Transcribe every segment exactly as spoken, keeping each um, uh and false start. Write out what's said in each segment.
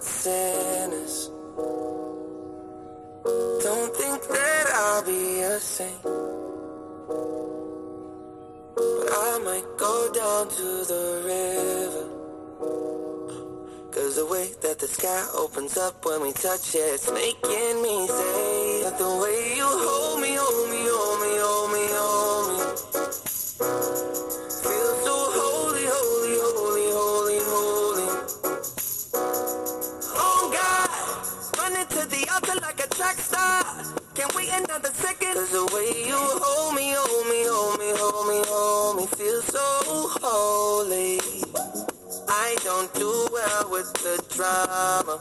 sinners. Don't think that I'll be a saint, but I might go down to the river. Cause the way that the sky opens up when we touch it, it's making me say that the way you hold me, hold me, hold me, hold me, hold me, feels so holy, holy, holy, holy, holy. Oh God, running to the altar like a track star. Can't wait another second. Cause the way you hold me, hold me, hold me, hold me, hold me, feels so holy. I don't do well with the drama,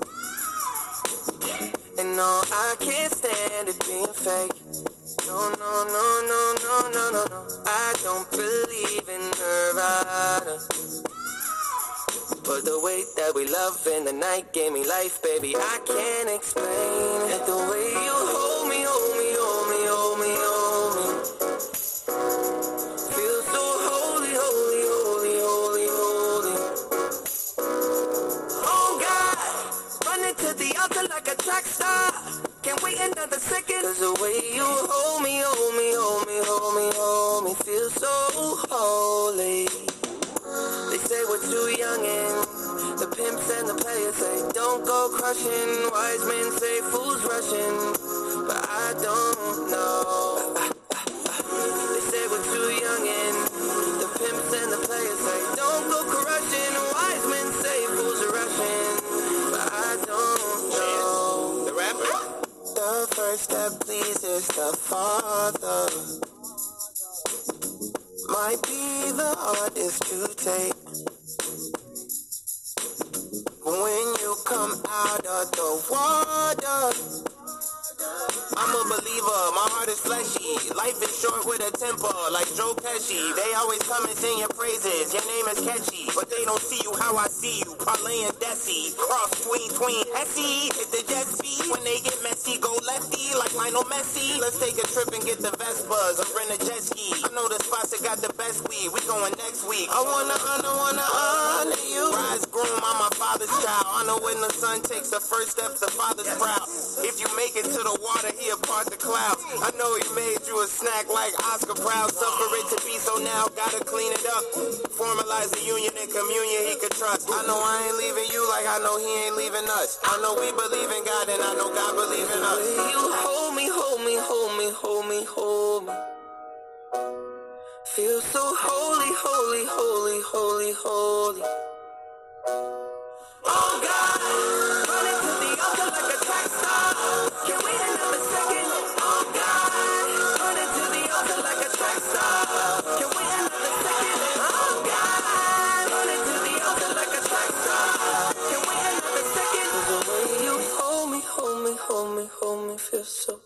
and no, I can't stand it being fake. No, no, no, no, no, no, no, no. I don't believe in Nirvana, but the way that we love in the night gave me life, baby. I can't explain it. The way you hold me, hold me, hold me, hold me, hold me, feels so holy, holy, holy, holy, holy. Oh God, running to the altar like a track star. Can't wait another second. Cause the way you hold me, hold me, hold me, hold me, hold me, feels so holy. They say we're too young and the pimps and the players say don't go crushing. Wise men say fools rushing, but I don't know. They say we're too young and the pimps and the players say don't go crushing. Wise men say fools are rushing, but I don't know. The rapper? The first step pleases the Father might be the hardest to take. When you come out of the water, I'm a believer, my heart is fleshy. Life is short with a temper, like Joe Pesci. They always come and sing your praises, your name is catchy, but they don't see you how I see you. Parlay and Desi, cross tween, tween, Essie. Hit the jet speed, when they get messy, go lefty, like Lionel Messi. Let's take a trip and get the Vespas, or rent a jet ski. I know the spots that got the best weed, we going next week. I wanna honor, wanna honor you. Rise groom, I'm my father's child. I know when the son takes the first step, the father's proud. If you make it to the water, he apart the clouds. I know he made you a snack like Oscar Proud. Suffer it to be, so now gotta clean it up. Formalize the union and communion he could trust. I know I ain't leaving you like I know he ain't leaving us. I know we believe in God and I know God believe in us. You hold me, hold me, hold me, hold me, hold me, feel so holy, holy, holy, holy, holy. Oh God, running to the altar like a track star. Can't wait another second. Oh God, running to the altar like a track star. Can't wait another second. Oh God, running to the altar like a track star. Can't wait another second. The way you hold me, hold me, hold me, hold me, feel so